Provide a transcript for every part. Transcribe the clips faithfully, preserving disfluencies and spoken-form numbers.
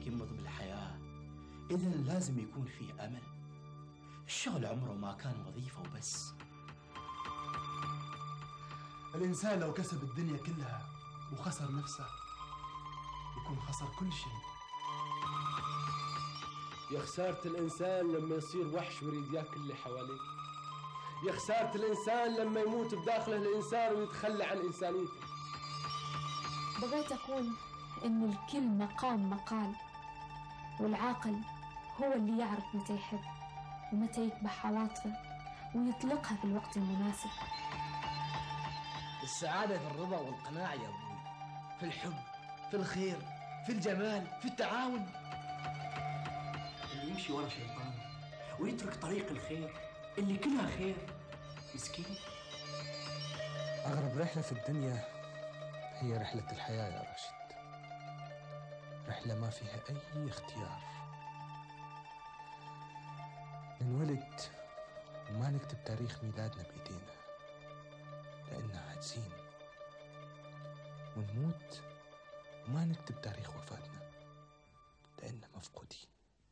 شخصك ينبض بالحياة إذن لازم يكون فيه أمل. الشغل عمره ما كان وظيفة وبس. الإنسان لو كسب الدنيا كلها وخسر نفسه يكون خسر كل شيء. يا خسارة الإنسان لما يصير وحش ويريد ياكل اللي حواليه. يا خسارة الإنسان لما يموت بداخله الإنسان ويتخلى عن إنسانيته. بغيت أقول إن الكل مقام مقال، والعاقل هو اللي يعرف متى يحب ومتى يكبح عواطفه ويطلقها في الوقت المناسب. السعادة في الرضا والقناعة يا أبوي، في الحب، في الخير، في الجمال، في التعاون. اللي يمشي ورا شيطانه ويترك طريق الخير اللي كلها خير مسكين. أغرب رحلة في الدنيا هي رحلة الحياة يا راشد، رحلة ما فيها أي اختيار. ننولد وما نكتب تاريخ ميلادنا بإيدينا لأننا عاجزين، ونموت وما نكتب تاريخ وفاتنا لأننا مفقودين.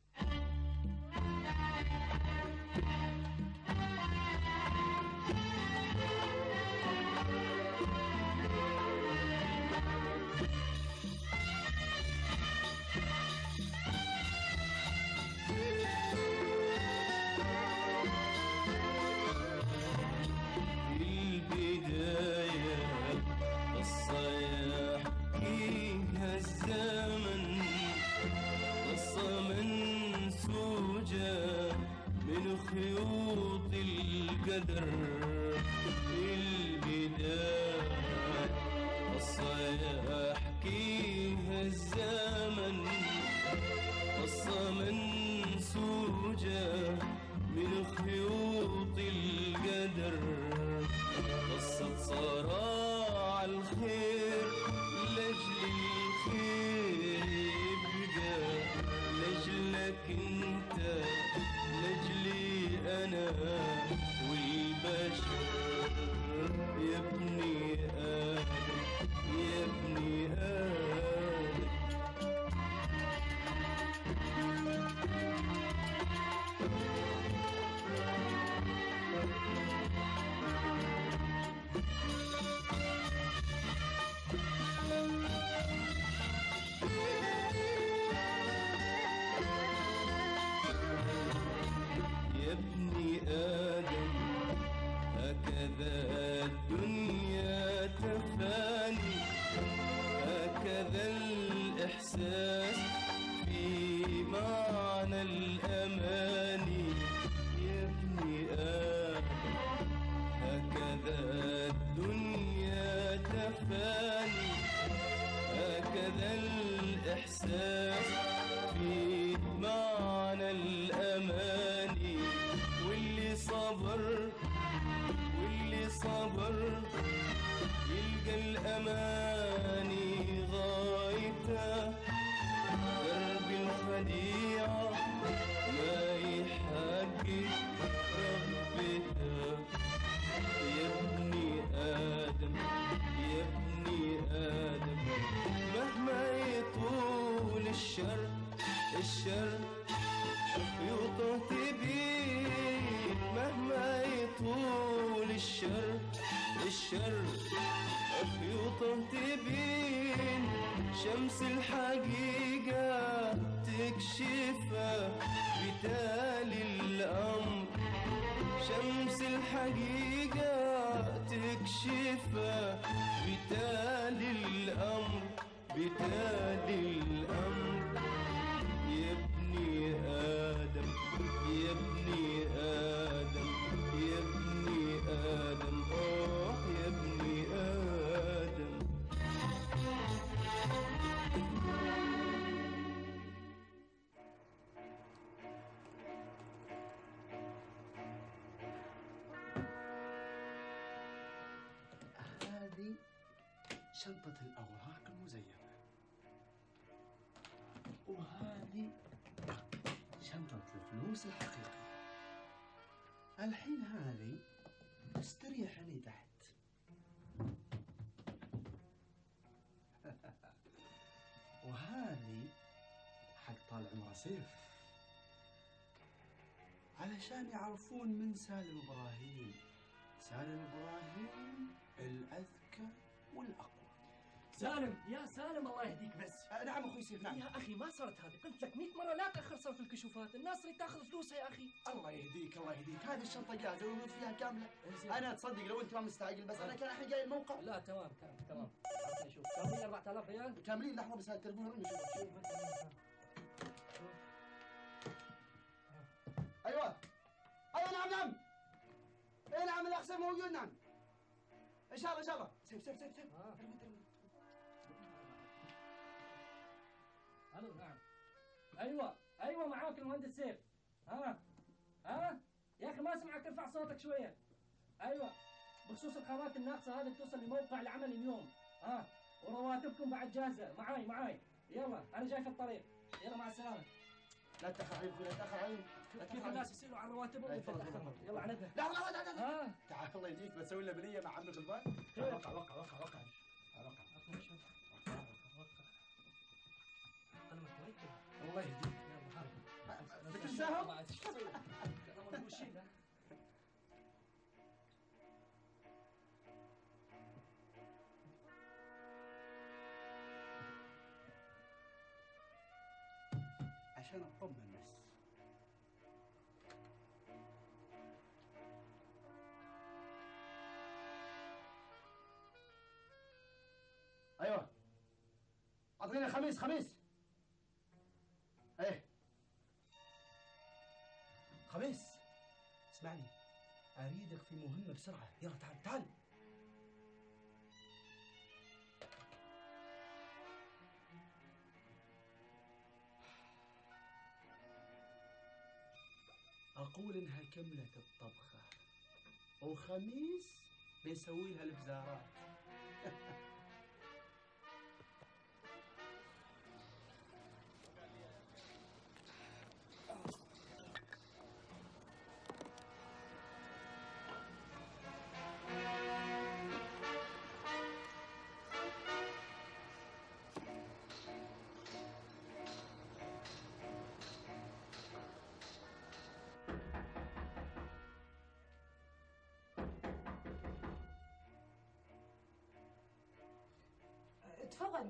من خيوط القدر البداية، قصة يحكيها الزمن، قصة منسوجة من خيوط القدر، قصة صراع الخير لأجل الخير يبقى، لأجلك انت لأجلي أنا والبشر. يا ابني آدم يا ابني آدم، يا ابني آدم هكذا الدنيا تفاني، هكذا الإحساس في معنى الأماني. يا ابني آدم هكذا الدنيا تفاني، هكذا الإحساس في معنى الأماني. واللي صبر واللي صبر يلقى الأماني غايته، درب الخديعة ما يحقق رغبته. يا ابني آدم يا ابني آدم، مهما يطول الشر الشر خيوطه تبين، مهما يطول الشر الشر خيوطه تبين. شمس الحقيقة تكشفه بتالي الأمر، شمس الحقيقة تكشفه بتالي الأمر بتالي الأمر. يا ابني آدم يا ابني آدم يا ابني آدم، آه يا ابني آدم. هذه شنطة الأوراق المزيفة، وهذه شنطة الفلوس الحقيقية. الحين هذه استريح لي تحت. وهذه حق سيف علشان يعرفون من سالم إبراهيم. سالم إبراهيم الأذكى والأقوى. سالم يا سالم الله يهديك بس. أه نعم أخوي سيف نعم. يا أخي ما صارت هذه، قلت لك مئة مرة لا تأخر صرف الكشوفات، الناس اللي تاخذ فلوسها يا أخي. الله يهديك الله يهديك، هذه الشنطة جاهزة والفلوس فيها كاملة. أنا تصدق لو أنت ما مستعجل، بس أنا كان الحين جاي الموقع. لا تمام تمام تمام. عطني شوف كاملين أربعة آلاف ريال. كاملين. لحظة بس، هذا التليفون رن. شوف شوف. أيوه أيوه نعم نعم. إيه نعم الأخ سيف موجود نعم. إن شاء الله إن شاء الله. سيف سيف سيف سيف. آه. الو نعم. ايوه ايوه معاك المهندس سيف. ها ها يا اخي ما اسمعك، ارفع صوتك شويه. ايوه بخصوص الخامات الناقصه هذه بتوصل لموقع العمل اليوم. ها ورواتبكم بعد جاهزه. معاي معاي. يلا انا جاي في الطريق. يلا مع السلامه. لا تأخر علي لا تأخر علي. كيف الناس يسألوا عن رواتبهم وانت تأخرهم. يلا عنبه. لا لا لا لا. ها تعال الله يجيك بسوي لنا بنية مع عمي غلبان. وقع وقع وقع وقع وقع. قلمك كويس. الله يهديك. يلا بدك تساهم؟ بعد شو تسوي؟ كلامك مو شيء لا. عشان اطمن بس. ايوه اعطيني خميس خميس. ايه خميس اسمعني، اريدك في مهمة بسرعة. يلا تعال تعال. اقول انها كملت الطبخة وخميس بيسوي لها البزارات. تفضل.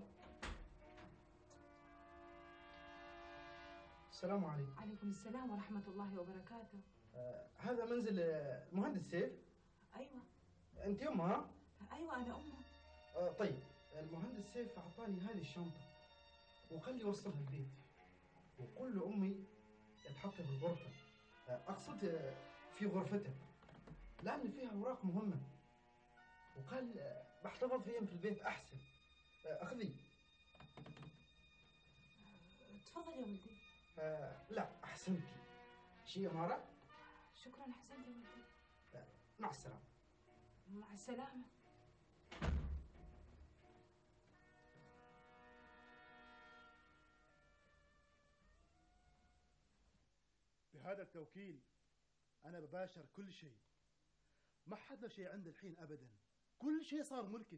السلام عليكم. عليكم السلام ورحمة الله وبركاته. آه هذا منزل آه، المهندس سيف. أيوة. أنت يمها؟ أيوة أنا أمه. آه طيب المهندس سيف أعطاني هذه الشنطة وقال لي يوصلها البيت وقل له أمي تحطها في الغرفة. آه أقصد آه، في غرفتها لأن فيها أوراق مهمة، وقال آه، بحتفظ فيهم في البيت أحسن. آه أخذي. تفضل يا ولدي. آه لا أحسنتي. شيء أمارة؟ شكرا أحسنت يا ولدي. آه مع السلامة. مع السلامة. بهذا التوكيل أنا بباشر كل شيء، ما حد له شيء عندي الحين أبدا، كل شيء صار ملكك.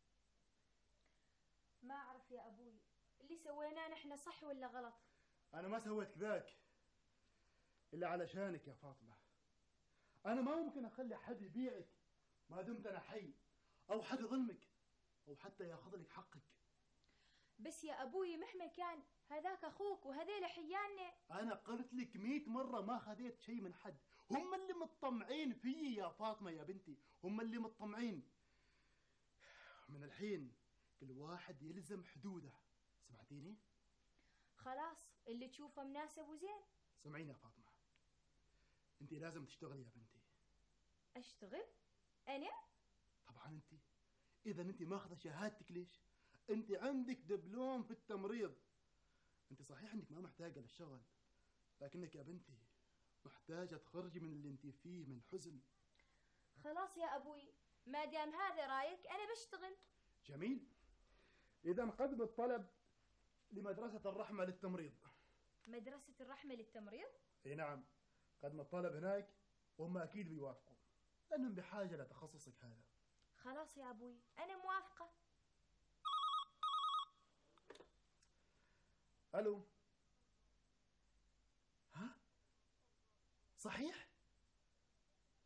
ما أعرف يا أبوي اللي سويناه نحن صح ولا غلط. أنا ما سويت كذاك إلا علشانك يا فاطمة. أنا ما ممكن أخلي حد يبيعك ما دمت أنا حي، أو حد يظلمك أو حتى ياخذ لك حقك. بس يا أبوي مهما كان هذاك أخوك وهذيل حياننا. أنا قلت لك مئة مرة ما خذيت شيء من حد، هم اللي مطمعين فيي يا فاطمة يا بنتي، هم اللي مطمعين. من الحين كل واحد يلزم حدوده، سمعتيني؟ خلاص اللي تشوفه مناسب وزين. سمعيني يا فاطمة، انت لازم تشتغلي يا بنتي. أشتغل؟ أنا؟ طبعا انت، إذا انت ماخذة شهادتك ليش؟ انت عندك دبلوم في التمريض. انت صحيح انك ما محتاجة للشغل، لكنك يا بنتي محتاجة تخرجي من اللي انت فيه من حزن. خلاص يا أبوي ما دام هذا رايك أنا بشتغل. جميل، إذا نقدم الطلب لمدرسة الرحمة للتمريض. مدرسة الرحمة للتمريض؟ اي نعم، قدم الطلب هناك وهم أكيد بيوافقوا لأنهم بحاجة لتخصصك هذا. خلاص يا أبوي أنا موافقة. ألو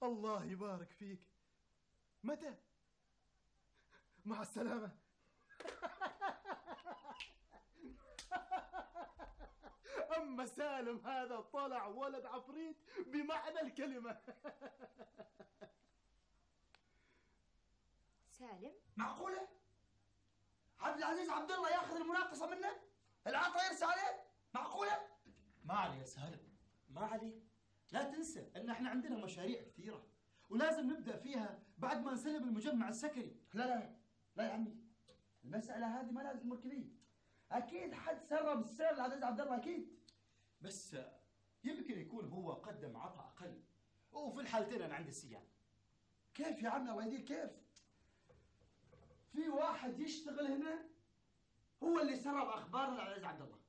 الله يبارك فيك. متى؟ مع السلامة. أما سالم هذا طلع ولد عفريت بمعنى الكلمة. سالم؟ معقولة؟ عبد العزيز عبد الله ياخذ المناقصة منه؟ العطا يرسى عليه؟ معقولة؟ ما عليه يا سالم، ما عليه. لا تنسى ان احنا عندنا مشاريع كثيرة ولازم نبدأ فيها بعد ما نسلم المجمع السكري. لا لا لا يا عمي، المسألة هذه ما لازم تمر كبير. أكيد حد سرب السر لعزيز عبد الله أكيد. بس يمكن يكون هو قدم عطاء أقل، وفي الحالتين أنا عندي السيان. كيف يا عمي الله يديك كيف؟ في واحد يشتغل هنا هو اللي سرب أخبار لعزيز عبد الله.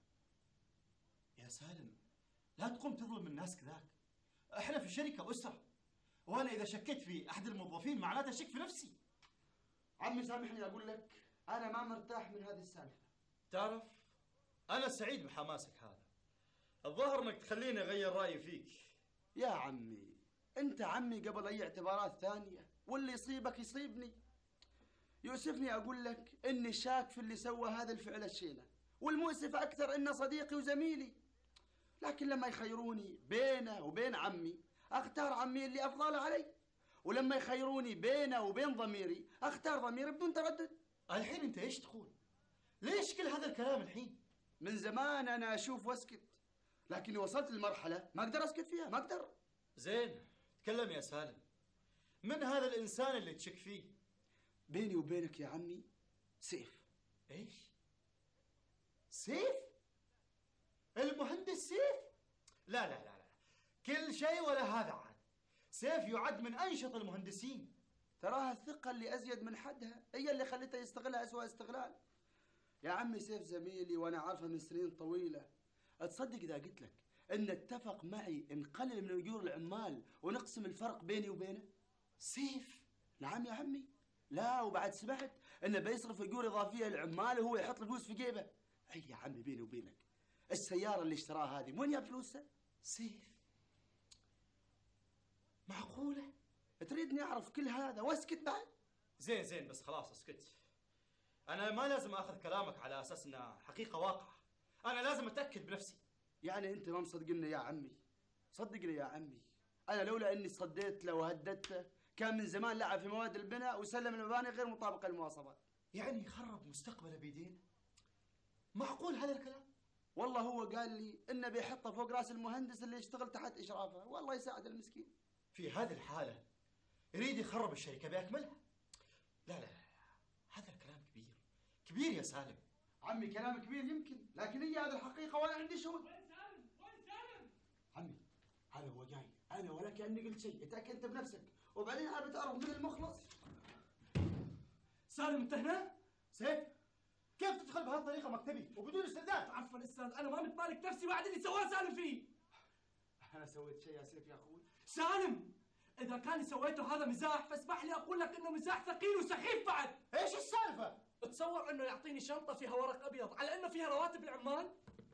يا سالم لا تقوم تظلم الناس كذاك، احنا في شركة أسرة، وأنا إذا شكيت في أحد الموظفين معناته شك في نفسي. عمي سامحني أقول لك أنا ما مرتاح من هذه السالفة. تعرف أنا سعيد بحماسك هذا، الظاهر إنك تخليني أغير رأيي فيك. يا عمي أنت عمي قبل أي اعتبارات ثانية، واللي يصيبك يصيبني. يؤسفني أقول لك إني شاك في اللي سوى هذا الفعل الشينة، والمؤسف أكثر إنه صديقي وزميلي. لكن لما يخيروني بينه وبين عمي أختار عمي اللي أفضل علي، ولما يخيروني بينه وبين ضميري أختار ضميري بدون تردد. الحين أنت إيش تقول؟ ليش كل هذا الكلام الحين؟ من زمان أنا أشوف وأسكت، لكني وصلت لمرحلة ما أقدر أسكت فيها، ما أقدر. زين تكلم يا سالم، من هذا الإنسان اللي تشك فيه؟ بيني وبينك يا عمي سيف. إيش؟ سيف؟ المهندس سيف؟ لا لا لا لا، كل شيء ولا هذا عاد. سيف يعد من أنشط المهندسين. تراها الثقة اللي أزيد من حدها هي اللي خلته يستغلها أسوأ استغلال. يا عمي سيف زميلي وأنا عارفه من سنين طويلة. أتصدق إذا قلت لك إن اتفق معي نقلل من أجور العمال ونقسم الفرق بيني وبينه؟ سيف؟ نعم يا عمي. لا وبعد سمعت إنه بيصرف أجور إضافية للعمال وهو يحط الفلوس في جيبه. أي يا عمي بيني وبينك السيارة اللي اشتراها هذه وين جاب فلوسها؟ سيف؟ معقولة؟ تريدني أعرف كل هذا واسكت بعد؟ زين زين بس خلاص اسكت. أنا ما لازم أخذ كلامك على أساس إنها حقيقة واقعة، أنا لازم أتأكد بنفسي. يعني أنت ما مصدقني يا عمي؟ صدقني يا عمي، أنا لولا إني صديت له وهددته كان من زمان لعب في مواد البناء وسلم المباني غير مطابقة للمواصفات. يعني خرب مستقبله بيدينا؟ معقول هذا الكلام؟ والله هو قال لي إنه بيحطه فوق راس المهندس اللي يشتغل تحت إشرافه، والله يساعد المسكين. في هذه الحالة يريد يخرب الشركة بأكملها. لا لا لا، هذا الكلام كبير كبير يا سالم. عمي كلام كبير يمكن، لكن هي هذه الحقيقة وأنا عندي شهود. وين سالم؟ وين سالم؟ عمي هذا هو جاي، أنا ولا كأني قلت شيء، اتأكد أنت بنفسك، وبعدين أنا بتعرف من المخلص. سالم أنت هنا؟ سيف كيف تدخل بهالطريقة مكتبي وبدون استئذان؟ عفوا استاذ انا ما متمالك نفسي بعد اللي سواه سالم فيه. أنا سويت شيء يا سيف يا أخوي؟ سالم إذا كان سويته هذا مزاح فاسمح لي أقول لك إنه مزاح ثقيل وسخيف بعد. إيش السالفة؟ تصور إنه يعطيني شنطة فيها ورق أبيض على إنه فيها رواتب العمال؟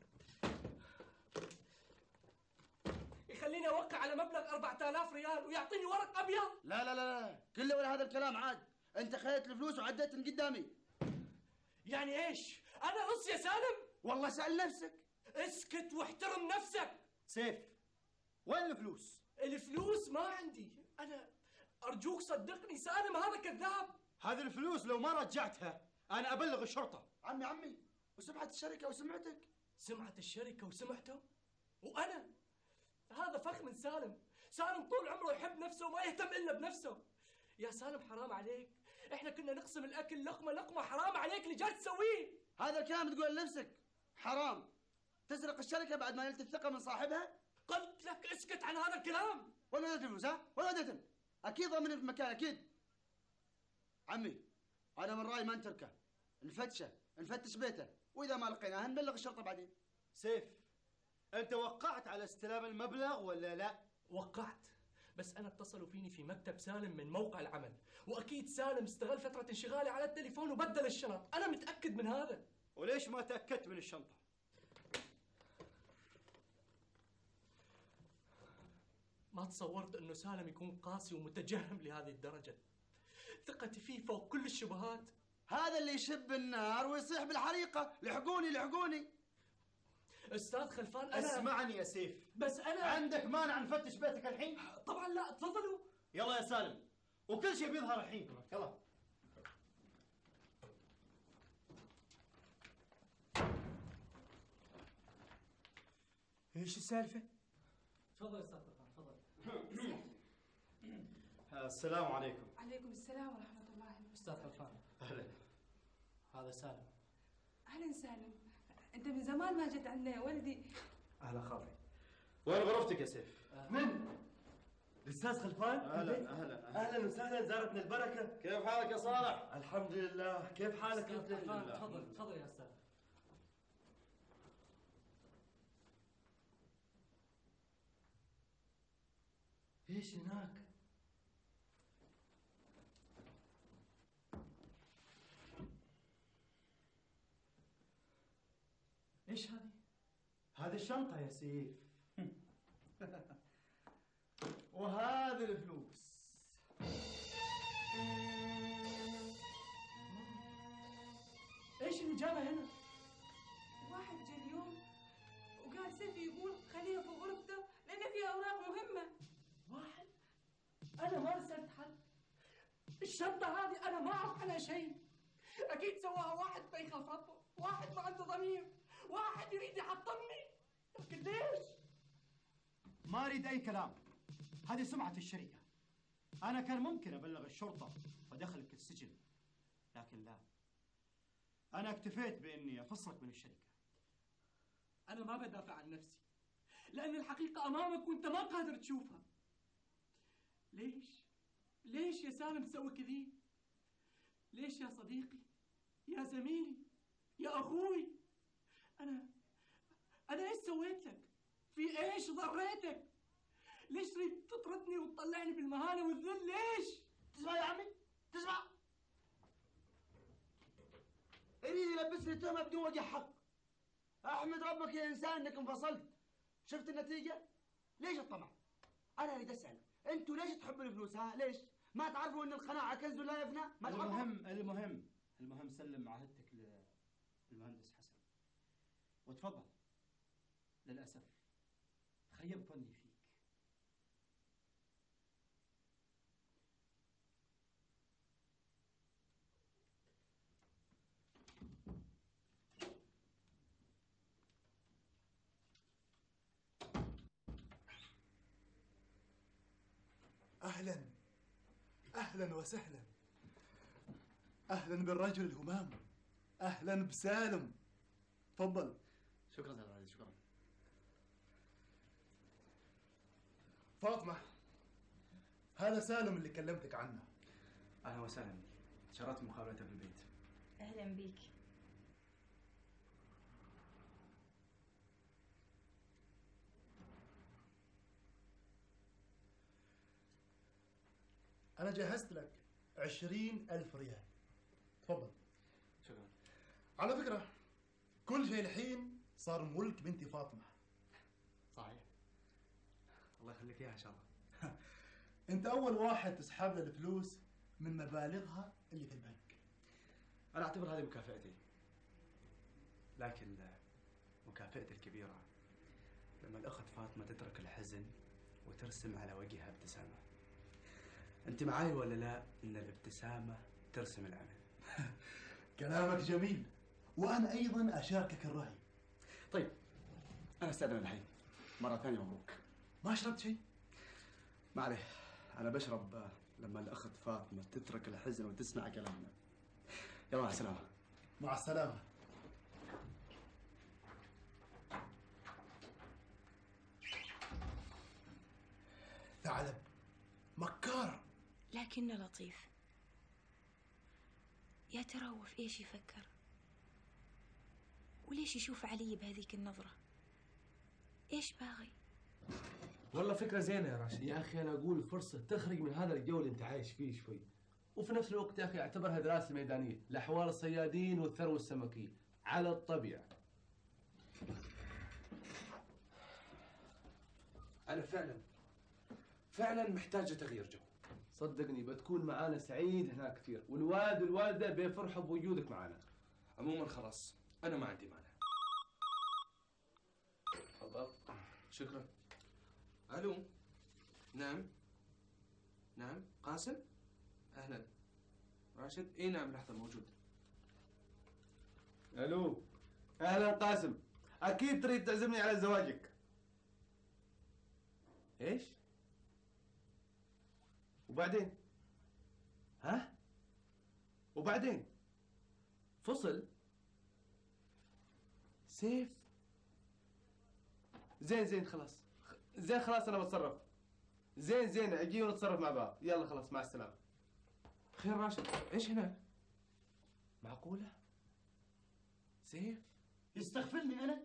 يخليني أوقع على مبلغ أربعة آلاف ريال ويعطيني ورق أبيض؟ لا لا لا لا كله ولا هذا الكلام عاد، أنت خذيت الفلوس وعديت من قدامي. يعني إيش؟ أنا لص يا سالم؟ والله سأل نفسك. اسكت واحترم نفسك. سيف وين الفلوس؟ الفلوس ما عندي، أنا أرجوك صدقني سالم هذا كذاب. هذه الفلوس لو ما رجعتها أنا أبلغ الشرطة. عمي عمي وسمعة الشركة وسمعتك. سمعة الشركة وسمعته؟ وأنا؟ هذا فخ من سالم. سالم طول عمره يحب نفسه وما يهتم إلا بنفسه. يا سالم حرام عليك، إحنا كنا نقسم الأكل لقمة لقمة، حرام عليك اللي جاي تسويه. هذا الكلام تقول لنفسك، حرام تسرق الشركة بعد ما نلت الثقة من صاحبها؟ قلت لك اسكت عن هذا الكلام. وين وديت الفلوس ها؟ وين وديتهم؟ أكيد ضامنين في مكان أكيد. عمي أنا من رأيي ما نتركه، نفتشه نفتش بيته، وإذا ما لقيناه نبلغ الشرطة بعدين. سيف أنت وقعت على استلام المبلغ ولا لا؟ وقعت، بس أنا اتصلوا فيني في مكتب سالم من موقع العمل، وأكيد سالم استغل فترة انشغالي على التليفون وبدل الشنط، أنا متأكد من هذا. وليش ما تأكدت من الشنطة؟ ما تصورت انه سالم يكون قاسي ومتجهم لهذه الدرجة. ثقتي فيه فوق كل الشبهات. هذا اللي يشب النار ويصيح بالحريقة، لحقوني لحقوني. استاذ خلفان انا اسمعني يا سيف، بس انا عندك مانع نفتش بيتك الحين؟ طبعا لا، تفضلوا. يلا يا سالم، وكل شيء بيظهر الحين. يلا. ايش السالفة؟ تفضل يا استاذ خلفان، تفضل. السلام عليكم. عليكم السلام ورحمة الله وبركاته. استاذ خلفان. اهلا. هذا سالم. أهلا سالم، أنت من زمان ما جيت عندنا يا ولدي. اهلا خالي. وين غرفتك يا سيف؟ من؟ الاستاذ خلفان؟ اهلا اهلا اهلا وسهلا، زارتنا البركه. كيف حالك يا صالح؟ الحمد لله، كيف حالك استاذ انت؟ خلفان تفضل تفضل يا استاذ. ايش هناك؟ ايش هذه؟ هذه الشنطة يا سيف. وهذه الفلوس. ايش اللي جابه هنا؟ واحد جاء اليوم وقال سيفي يقول خليها في غرفته لأن فيها أوراق مهمة. واحد؟ أنا ما رسلت حد. الشنطة هذه أنا ما أعرف عنها شيء. أكيد سواها واحد ما يخاف ربه، واحد ما عنده ضمير، واحد يريد يحطمني. لكن ليش؟ ما أريد أي كلام، هذه سمعة الشركة. أنا كان ممكن أبلغ الشرطة وأدخلك السجن، لكن لا، أنا اكتفيت بإني أفصلك من الشركة. أنا ما بدافع عن نفسي، لأن الحقيقة أمامك وأنت ما قادر تشوفها. ليش؟ ليش يا سالم تسوي كذي؟ ليش يا صديقي؟ يا زميلي؟ يا أخوي؟ أنا أنا إيش سويت لك؟ في إيش ضريتك؟ ليش تريد تطردني وتطلعني بالمهانة والذل؟ ليش؟ تسمع يا عمي؟ تسمع؟ يريد يلبسني تهمة بدون وجه حق. احمد ربك يا انسان انك انفصلت. شفت النتيجة؟ ليش الطمع؟ انا اريد اسال، انتوا ليش تحبوا الفلوس؟ ها ليش؟ ما تعرفوا ان القناعة كنز لا يفنى؟ ما تعرفوا؟ المهم المهم المهم سلم عهدتك للمهندس حسن. وتفضل. للأسف خيب ظني فيك. أهلا أهلا وسهلا، أهلا بالرجل الهمام، أهلا بسالم. تفضل. شكرا يا العزيز، شكرا. فاطمة، هذا سالم اللي كلمتك عنه. أهلا وسهلا، شرفت مقابلته في البيت. أهلا بيك. أنا جهزت لك عشرين ألف ريال. تفضل. شكرا. على فكرة كل شيء الحين صار ملك بنتي فاطمة. صحيح. الله يخليك إياها إن شاء الله. أنت أول واحد تسحب لها الفلوس من مبالغها اللي في البنك. أنا أعتبر هذه مكافأتي، لكن مكافأتي الكبيرة لما الأخت فاطمة تترك الحزن وترسم على وجهها ابتسامة. أنت معاي ولا لا؟ إن الابتسامة ترسم العمل. كلامك جميل، وأنا أيضا أشاركك الرأي. طيب أنا أستأذن الحين. مرة ثانية مبروك. ما شربت شيء؟ ما عليه، أنا بشرب لما الأخت فاطمة تترك الحزن وتسمع كلامنا. يلا مع السلامة. مع السلامة. ثعلب مكار لكنه لطيف. يا ترى هو في ايش يفكر؟ وليش يشوف علي بهذيك النظرة؟ ايش باغي؟ والله فكرة زينة يا راشد. يا أخي أنا أقول فرصة تخرج من هذا الجو اللي أنت عايش فيه شوي، وفي نفس الوقت يا أخي اعتبرها دراسة ميدانية لأحوال الصيادين والثروة السمكية على الطبيعة. أنا فعلا فعلا محتاجه تغيير جو. صدقني بتكون معانا سعيد هناك كثير، والوالد والوالده بيفرحوا بوجودك معانا. عموما خلاص انا ما عندي مانع. تفضل. شكرا. الو. نعم نعم قاسم. اهلا. راشد. اي نعم لحظه موجود. الو. اهلا قاسم، اكيد تريد تعزمني على زواجك. ايش؟ وبعدين؟ ها؟ وبعدين؟ فصل؟ سيف؟ زين زين خلاص، زين خلاص انا بتصرف. زين زين اجي ونتصرف مع بعض، يلا خلاص مع السلامة. خير راشد، ايش هناك؟ معقولة؟ سيف؟ يستغفلني أنا؟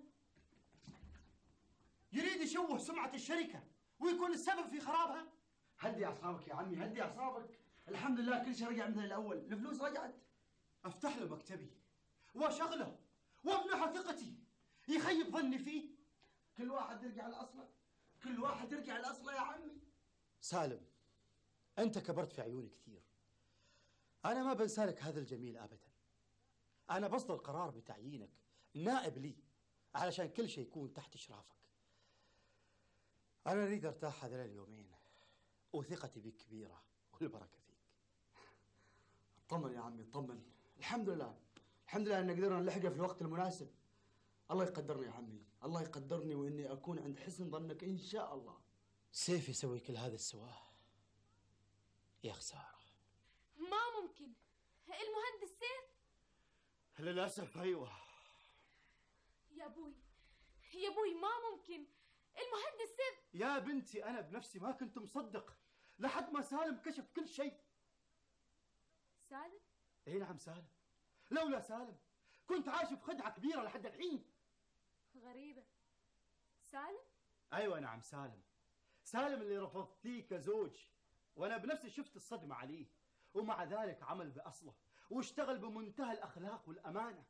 يريد يشوه سمعة الشركة ويكون السبب في خرابها؟ هدي أعصابك يا عمي، هدي أعصابك. الحمد لله كل شيء رجع مثل الأول، الفلوس رجعت. أفتح له مكتبي وأشغله وأمنحه ثقتي، يخيب ظني فيه. كل واحد يرجع لأصله، كل واحد يرجع لأصله يا عمي. سالم، أنت كبرت في عيوني كثير. أنا ما بنسالك هذا الجميل أبدا. أنا بصدر القرار بتعيينك نائب لي علشان كل شيء يكون تحت إشرافك. أنا أريد أرتاح هذول اليومين وثقتي بك كبيرة والبركة فيك. اطمن يا عمي اطمن، الحمد لله الحمد لله ان قدرنا نلحقه في الوقت المناسب. الله يقدرني يا عمي، الله يقدرني واني اكون عند حسن ظنك ان شاء الله. سيف يسوي كل هذا السواه؟ يا خسارة. ما ممكن. المهندس سيف؟ للأسف أيوة. يا أبوي يا أبوي ما ممكن، المهندس سيف. يا بنتي أنا بنفسي ما كنت مصدق لحد ما سالم كشف كل شيء. سالم؟ اي نعم سالم. لولا سالم كنت عايش في خدعة كبيرة لحد الحين. غريبة. سالم؟ ايوه نعم سالم. سالم اللي رفضتيه كزوج، وانا بنفسي شفت الصدمة عليه، ومع ذلك عمل بأصله واشتغل بمنتهى الأخلاق والأمانة.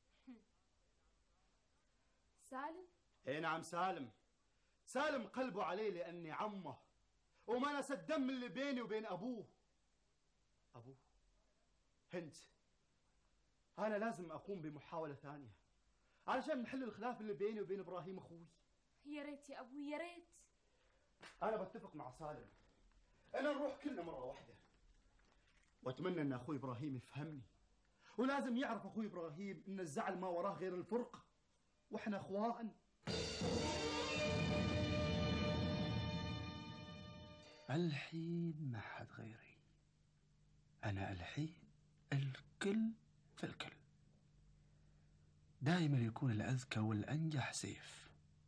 سالم؟ اي نعم سالم. سالم قلبه عليه لأني عمه، وما نسى الدم اللي بيني وبين أبوه. أبوه هند، أنا لازم أقوم بمحاولة ثانية علشان نحل الخلاف اللي بيني وبين إبراهيم أخوي. يا ريت يا أبوي يا ريت. أنا بتفق مع سالم أنا نروح كلنا مرة واحدة، وأتمنى أن أخوي إبراهيم يفهمني، ولازم يعرف أخوي إبراهيم أن الزعل ما وراه غير الفرقة، وإحنا أخوان. الحين ما حد غيري، أنا الحين الكل في الكل. دائما يكون الأذكى والأنجح سيف.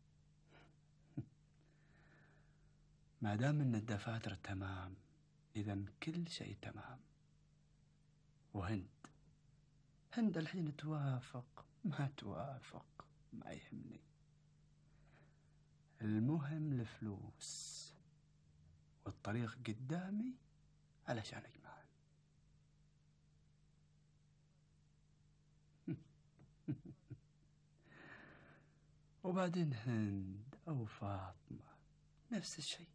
ما دام ان الدفاتر تمام اذا كل شيء تمام. وهند هند الحين توافق ما توافق ما يهمني، المهم الفلوس والطريق قدامي علشان اجمعها. وبعدين هند او فاطمة نفس الشيء.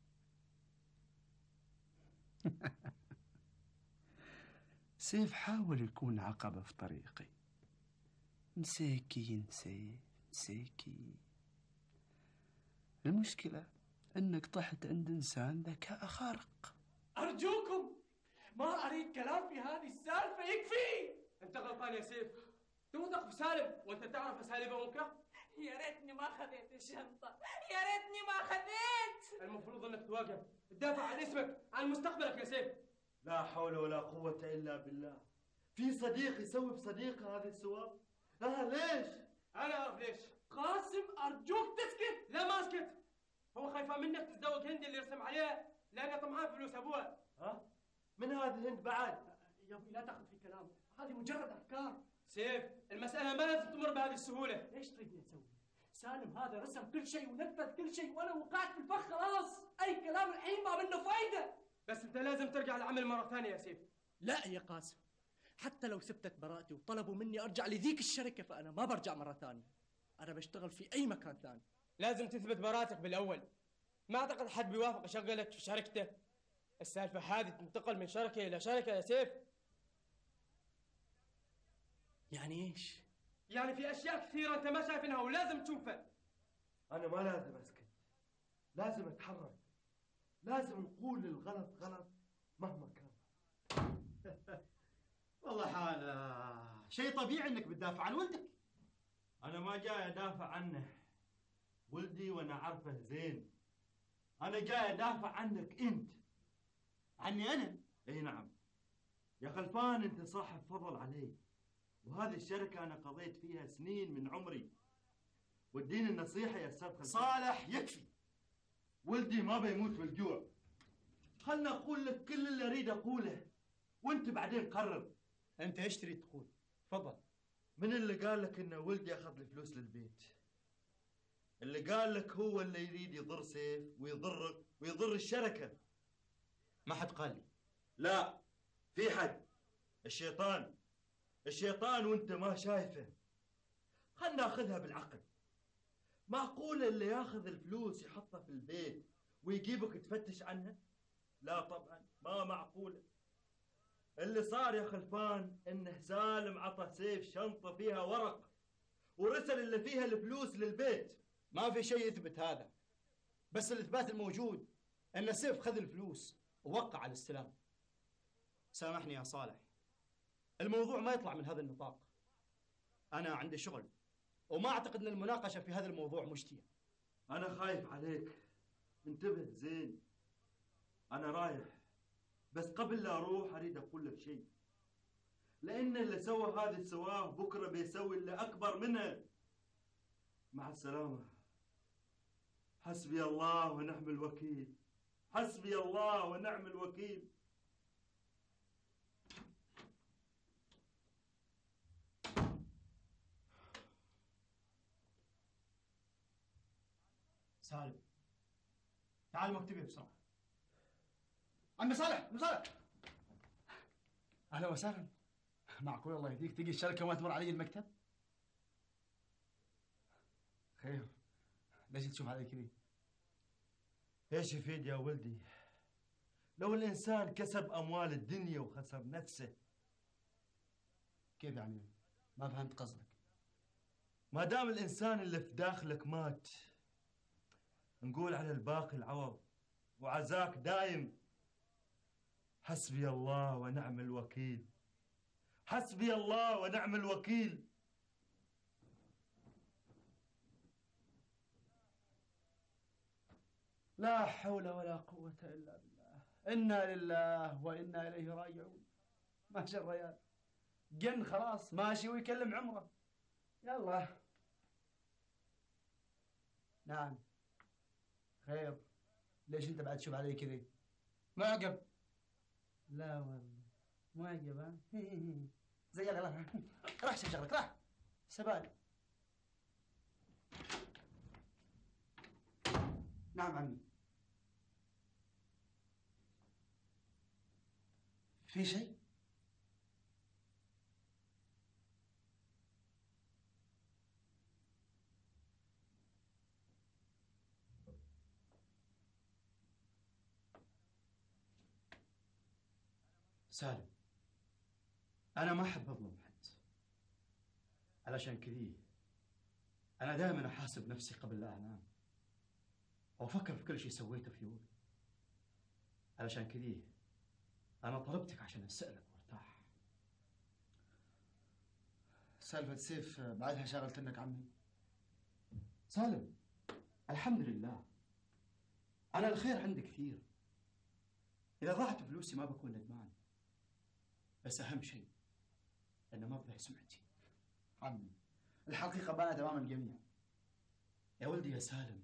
سيف حاول يكون عقبة في طريقي، مساكين سيف مساكين. المشكلة انك طحت عند انسان ذكاء خارق. ارجوكم ما اريد كلام في هذه السالفة، يكفي. انت غلطان يا سيف، توثق في سالم وانت تعرف اساليب ابوك. يا ريتني ما خذيت الشنطة، يا ريتني ما خذيت. المفروض انك تواقف تدافع عن اسمك عن مستقبلك يا سيف. لا حول ولا قوة إلا بالله. في صديق يسوي بصديقه هذا السواب؟ لا ليش؟ أنا أعرف ليش. قاسم أرجوك تسكت. لا ما أسكت. هو خايفة منك تتزوج هند اللي رسم عليها لأنها طمعان فلوس أبوها. ها؟ من هذه الهند بعد؟ يا أبوي لا تاخذ في كلام، هذه مجرد أفكار. سيف المسألة ما لازم تمر بهذه السهولة. إيش تريدني أسوي؟ سالم هذا رسم كل شيء ونفذ كل شيء وأنا وقعت في الفخ خلاص. أي كلام الحين ما منه فايدة. بس انت لازم ترجع العمل مرة ثانية يا سيف. لا يا قاسم، حتى لو سبتك براءتي وطلبوا مني ارجع لذيك الشركة فانا ما برجع مرة ثانية. انا بشتغل في اي مكان ثاني. لازم تثبت براءتك بالاول. ما اعتقد حد بيوافق اشغلك في شركته. السالفه هذه تنتقل من شركه الى شركه يا سيف. يعني ايش؟ يعني في اشياء كثيره انت ما شايفينها ولازم تشوفها. انا ما لازم اسكت، لازم اتحرك، لازم نقول الغلط غلط مهما كان. والله حالة شيء طبيعي انك بتدافع عن ولدك. انا ما جاي ادافع عنه ولدي وانا عارفه زين، انا جاي ادافع عنك انت. عني انا؟ اي نعم يا خلفان، انت صاحب فضل علي، وهذه الشركه انا قضيت فيها سنين من عمري، واديني النصيحه يا استاذ خلفان. صالح يكفي، ولدي ما بيموت بالجوع. خلنا اقول لك كل اللي اريد اقوله وانت بعدين قرر. انت ايش تريد تقول؟ تفضل. من اللي قال لك ان ولدي اخذ الفلوس للبيت؟ اللي قال لك هو اللي يريد يضر سيف ويضرك ويضر الشركه. ما حد قال لي. لا في حد، الشيطان. الشيطان وانت ما شايفه. خلنا ناخذها بالعقل. معقول اللي ياخذ الفلوس يحطها في البيت ويجيبك تفتش عنها؟ لا طبعا ما معقوله. اللي صار يا خلفان انه سالم عطى سيف شنطه فيها ورق ورسل اللي فيها الفلوس للبيت. ما في شيء يثبت هذا، بس الاثبات الموجود ان سيف خذ الفلوس ووقع على الاستلام. سامحني يا صالح، الموضوع ما يطلع من هذا النطاق. انا عندي شغل وما اعتقد ان المناقشه في هذا الموضوع مجديه. انا خايف عليك، انتبه زين. انا رايح، بس قبل لا اروح اريد اقول لك شيء، لان اللي سوى هذه السواه بكره بيسوي اللي اكبر منها. مع السلامه. حسبي الله ونعم الوكيل، حسبي الله ونعم الوكيل. سالم تعال مكتبي بسرعه. عمي صالح، عمي صالح، اهلا وسهلا. معقول الله يهديك تجي الشركه وما تمر علي المكتب؟ خير، ليش تشوف علي كذي؟ ايش يفيد يا ولدي لو الانسان كسب اموال الدنيا وخسر نفسه؟ كيف يعني؟ ما فهمت قصدك. ما دام الانسان اللي في داخلك مات، نقول على الباقي العوض وعزاك دايم. حسبي الله ونعم الوكيل، حسبي الله ونعم الوكيل. لا حول ولا قوة إلا بالله، إنا لله وإنا إليه راجعون. ماشي الرجال، جن خلاص ماشي ويكلم عمره. يلا. نعم. خير، ليش أنت بعد تشوف علي كذي؟ معجب؟ لا والله معجب ها؟ زي يلا راح شوف شغلك، راح سبال. نعم عمي. في شيء؟ سالم، أنا ما أحب أظلم حد، علشان كذي أنا دائما أحاسب نفسي قبل لا أنام وأفكر في كل شيء سويته في يومي. علشان كذي أنا طلبتك عشان أسألك وارتاح. سالفة سيف بعدها شغلت لك عمي؟ سالم، الحمد لله أنا الخير عندي كثير. إذا ضاعت فلوسي ما بكون ندمان، بس أهم شيء أن ما تضيع سمعتي. عمي الحقيقة بانت أمام الجميع. يا ولدي يا سالم،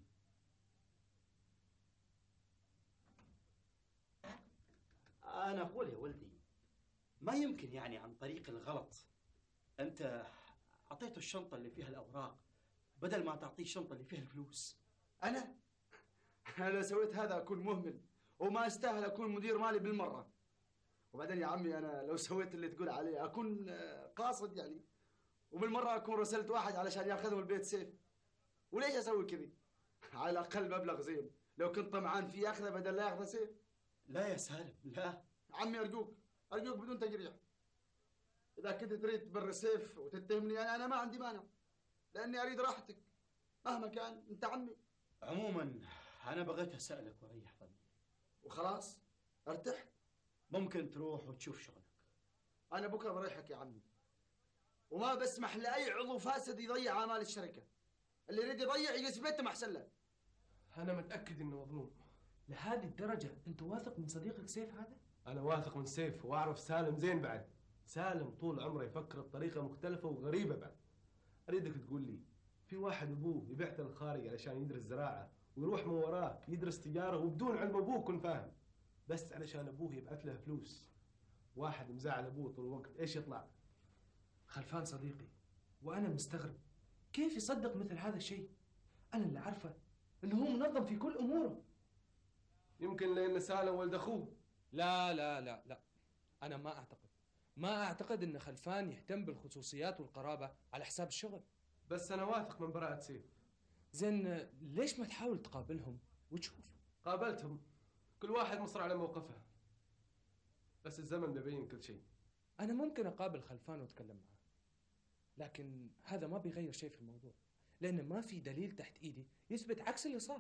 أنا أقول يا ولدي، ما يمكن يعني عن طريق الغلط أنت أعطيته الشنطة اللي فيها الأوراق بدل ما تعطيه الشنطة اللي فيها الفلوس. أنا؟ أنا لو سويت هذا أكون مهمل وما أستاهل أكون مدير مالي بالمرة. وبعدين يا عمي أنا لو سويت اللي تقول عليه أكون قاصد يعني، وبالمرة أكون رسلت واحد علشان ياخذهم البيت سيف. وليش أسوي كذي؟ على الأقل مبلغ زين لو كنت طمعان فيه ياخذه بدل لا ياخذه سيف. لا يا سالم لا. عمي ارجوك ارجوك بدون تجريح. اذا كنت تريد تبر سيف وتتهمني انا انا ما عندي مانع، لاني اريد راحتك مهما كان انت عمي. عموما انا بغيت اسالك واريح ظني. وخلاص ارتحت. ممكن تروح وتشوف شغلك. انا بكره بريحك يا عمي، وما بسمح لاي عضو فاسد يضيع اعمال الشركه. اللي يريد يضيع يجلس بيته ما احسن له. انا متاكد انه مظلوم. لهذه الدرجه انت واثق من صديقك سيف هذا؟ انا واثق من سيف واعرف سالم زين بعد. سالم طول عمره يفكر بطريقه مختلفه وغريبه بعد. اريدك تقول لي في واحد ابوه يبعثه للخارج علشان يدرس زراعه ويروح من وراه يدرس تجاره وبدون علم ابوه كن فاهم، بس علشان ابوه يبعث له فلوس. واحد مزعل ابوه طول الوقت ايش يطلع؟ خلفان صديقي وانا مستغرب كيف يصدق مثل هذا الشيء. انا اللي عارفه انه هو منظم في كل اموره. يمكن لان سالم ولد اخوه. لا لا لا لا، انا ما اعتقد ما اعتقد ان خلفان يهتم بالخصوصيات والقرابه على حساب الشغل. بس انا واثق من براءة سيف. زين ليش ما تحاول تقابلهم وتشوف؟ قابلتهم، كل واحد مصر على موقفه، بس الزمن بيبين كل شيء. انا ممكن اقابل خلفان واتكلم معه، لكن هذا ما بيغير شيء في الموضوع، لان ما في دليل تحت ايدي يثبت عكس اللي صار.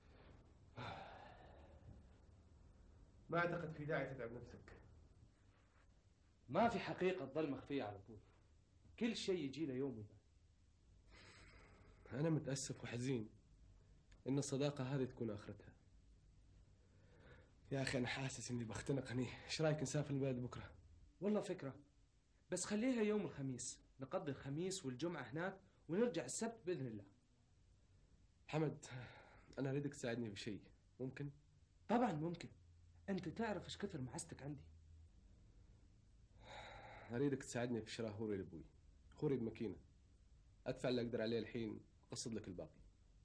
ما اعتقد في داعي تتعب نفسك. ما في حقيقه تظل مخفيه على طول، كل شيء يجي له يوم ويبان. انا متاسف وحزين ان الصداقه هذه تكون اخرتها. يا اخي انا حاسس اني بختنق هني. ايش رايك نسافر البلد بكره؟ والله فكره، بس خليها يوم الخميس، نقضي الخميس والجمعه هناك ونرجع السبت باذن الله. حمد انا اريدك تساعدني بشيء، ممكن؟ طبعا ممكن، انت تعرف ايش كثر معزتك عندي. اريدك تساعدني في شراء هوري لابوي. هوري بماكينه، ادفع اللي اقدر عليه الحين واقصد لك الباقي.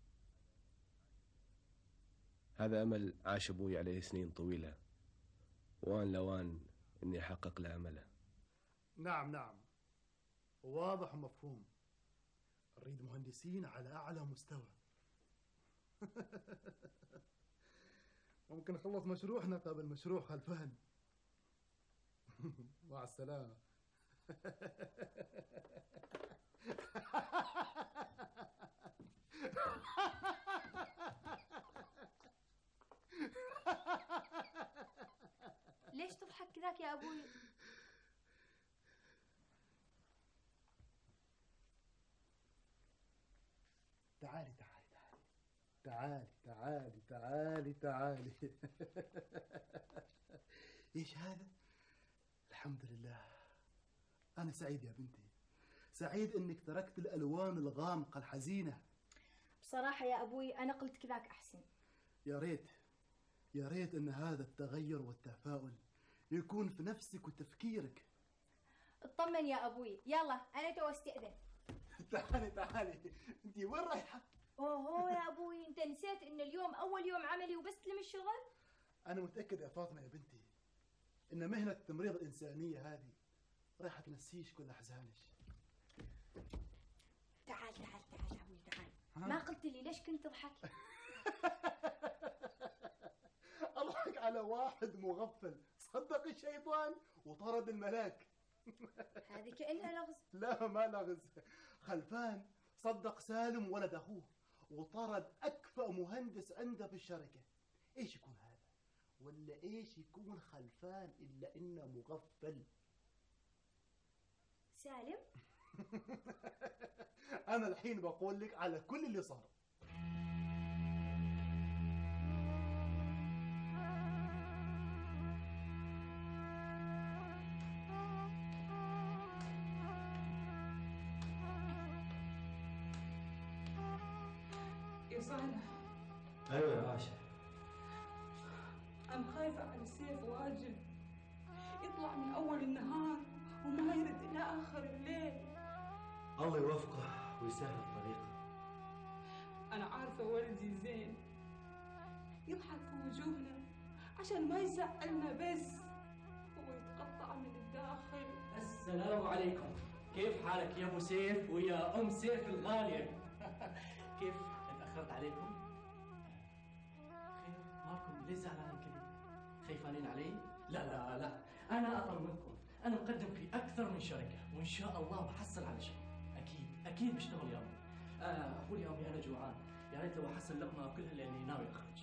هذا امل عاش ابوي عليه سنين طويله، وان لوان اني احقق له امله. نعم نعم، واضح ومفهوم. نريد مهندسين على اعلى مستوى. ممكن نخلص مشروعنا قبل مشروع خلفان. مع السلامة. ليش تضحك كذاك يا أبوي؟ تعالي تعالي تعالي تعالي تعالي تعالي. ايش هذا؟ الحمد لله، أنا سعيد يا بنتي، سعيد إنك تركت الألوان الغامقة الحزينة. بصراحة يا أبوي أنا قلت كذاك أحسن. يا ريت يا ريت إن هذا التغير والتفاؤل يكون في نفسك وتفكيرك. اطمن يا أبوي، يلا أنا تو استأذن. تعالي تعالي، أنت وين رايحة؟ أوه يا أبوي، أنت نسيت إن اليوم أول يوم عملي وبستلم الشغل؟ أنا متأكد يا فاطمة يا بنتي إن مهنة التمريض الإنسانية هذه راح تنسيش كل أحزانك. تعال تعال تعال يا أبوي تعال. ما قلت لي ليش كنت تضحك؟ أضحك على واحد مغفل صدق الشيطان وطرد الملاك. هذه كأنها لغز. لا ما لغز، خلفان صدق سالم ولد أخوه وطرد أكفأ مهندس عنده في الشركة. إيش يكون هذا؟ ولا إيش يكون خلفان إلا إنه مغفل؟ سالم؟ أنا الحين بقول لك على كل اللي صار. يا صالح. ايوه يا عاشر. أنا خايفة على السيف واجد، يطلع من أول النهار وما يرد إلى آخر الليل. الله يوفقه ويسهل الطريق. أنا عارفة ولدي زين، يضحك في وجوهنا عشان ما يزعلنا، بس هو يتقطع من الداخل. السلام عليكم، كيف حالك يا ابو سيف ويا ام سيف الغاليه؟ كيف اتاخرت عليكم؟ ليش زعلانين كذا؟ خايفانين علي؟ لا لا لا، أنا أطمنكم، أنا مقدم في أكثر من شركة وإن شاء الله بحصل على شيء، أكيد أكيد بشتغل يومي. آه أقول يا أمي أنا جوعان، يا ريت لو أحصل لقمة أكلها لأني ناوي أخرج.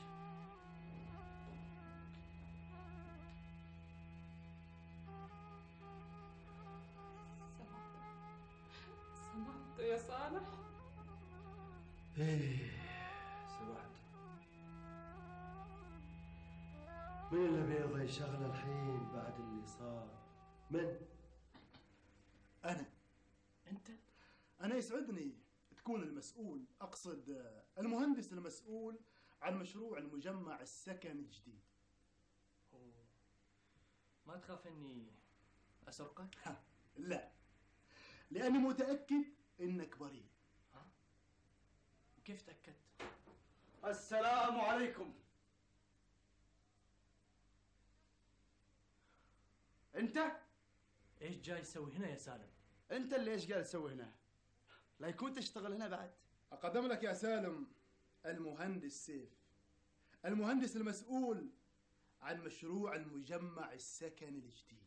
سمعت يا صالح؟ ايه سمعت. مين اللي بيرضى يشغل الحين بعد اللي صار؟ من؟ أنا. أنت؟ أنا يسعدني تكون المسؤول، أقصد المهندس المسؤول عن مشروع المجمع السكني الجديد. ما تخاف إني أسرقك؟ لا، لأني متأكد إنك بريء. ها؟ كيف تأكدت؟ السلام عليكم. أنت؟ إيش جاي تسوي هنا يا سالم؟ أنت اللي إيش قاعد تسوي هنا؟ لا يكون تشتغل هنا بعد. أقدم لك يا سالم المهندس سيف، المهندس المسؤول عن مشروع المجمع السكني الجديد.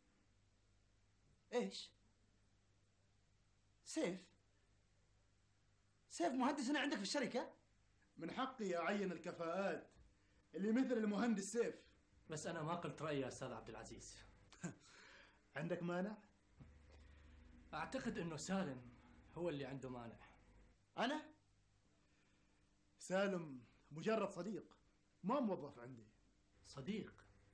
إيش؟ سيف؟ سيف مهندس هنا عندك في الشركة؟ من حقي أعين الكفاءات اللي مثل المهندس سيف. بس أنا ما قلت رأيي يا أستاذ عبد العزيز. عندك مانع؟ أعتقد إنه سالم هو اللي عنده مانع. أنا؟ سالم مجرد صديق، ما موظف عندي. صديق؟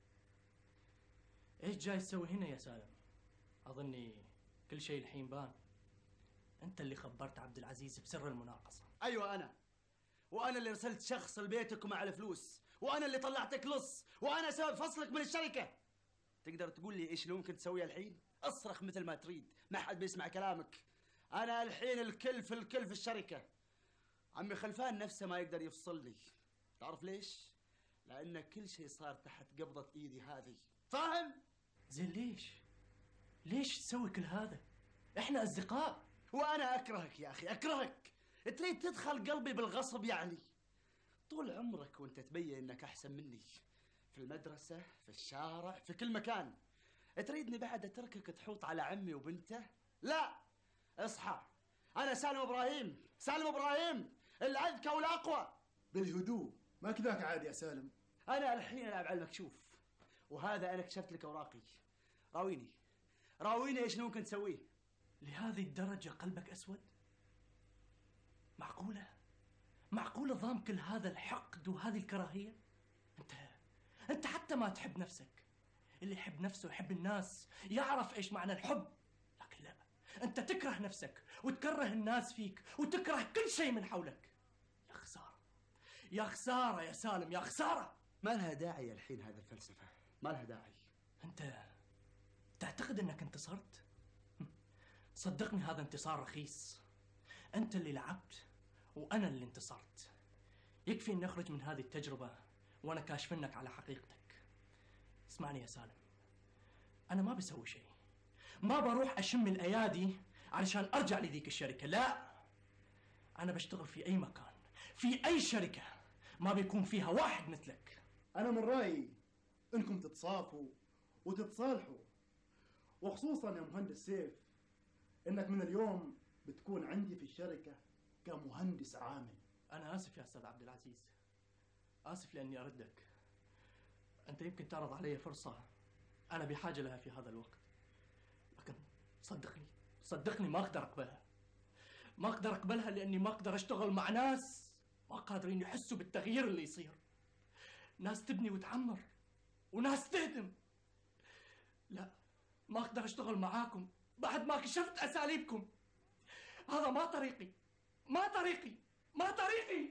إيش جاي تسوي هنا يا سالم؟ أظني كل شيء الحين بان. أنت اللي خبرت عبد العزيز بسر المناقصة. أيوة أنا، وأنا اللي رسلت شخص لبيتك مع الفلوس، وأنا اللي طلعتك لص، وأنا سبب فصلك من الشركة. تقدر تقول لي إيش اللي ممكن تسويه الحين؟ أصرخ مثل ما تريد، ما حد بيسمع كلامك. أنا الحين الكل في الكل في الشركة. عمي خلفان نفسه ما يقدر يفصلني. تعرف ليش؟ لأن كل شيء صار تحت قبضة إيدي هذه، فاهم؟ زين ليش؟ ليش تسوي كل هذا؟ إحنا أصدقاء. وأنا أكرهك يا أخي، أكرهك. تريد تدخل قلبي بالغصب يعني. طول عمرك وأنت تبين إنك أحسن مني، في المدرسة، في الشارع، في كل مكان. تريدني بعد أتركك تحوط على عمي وبنته؟ لا، اصحى. أنا سالم إبراهيم، سالم إبراهيم الأذكى والأقوى. بالهدوء، ما كذاك عادي يا سالم. أنا الحين ألعب على المكشوف، وهذا أنا كشفت لك أوراقي. راويني راويني إيش ممكن تسويه. لهذه الدرجة قلبك أسود؟ معقولة؟ معقولة ضام كل هذا الحقد وهذه الكراهية؟ أنت أنت حتى ما تحب نفسك. اللي يحب نفسه يحب الناس، يعرف إيش معنى الحب. لكن لا، أنت تكره نفسك وتكره الناس فيك وتكره كل شيء من حولك. يا خسارة يا خسارة يا سالم، يا خسارة. ما لها داعي الحين هذا الفلسفة، ما لها داعي. أنت تعتقد أنك انتصرت؟ صدقني هذا انتصار رخيص. أنت اللي لعبت وأنا اللي انتصرت. يكفي أن نخرج من هذه التجربة وأنا كاشفنك على حقيقتك. اسمعني يا سالم، أنا ما بسوي شيء، ما بروح أشم الأيادي علشان أرجع لذيك الشركة. لا، أنا بشتغل في أي مكان، في أي شركة ما بيكون فيها واحد مثلك. أنا من رأيي إنكم تتصافوا وتتصالحوا، وخصوصا يا مهندس سيف إنك من اليوم بتكون عندي في الشركة كمهندس عامل. أنا آسف يا أستاذ عبد العزيز، آسف لأني أردك. أنت يمكن تعرض علي فرصة أنا بحاجة لها في هذا الوقت، لكن صدقني صدقني ما أقدر أقبلها. ما أقدر أقبلها لأني ما أقدر أشتغل مع ناس ما قادرين يحسوا بالتغيير اللي يصير. ناس تبني وتعمر وناس تهدم. لا، ما أقدر أشتغل معاكم بعد ما كشفت أساليبكم. هذا ما طريقي، ما طريقي، ما طريقي.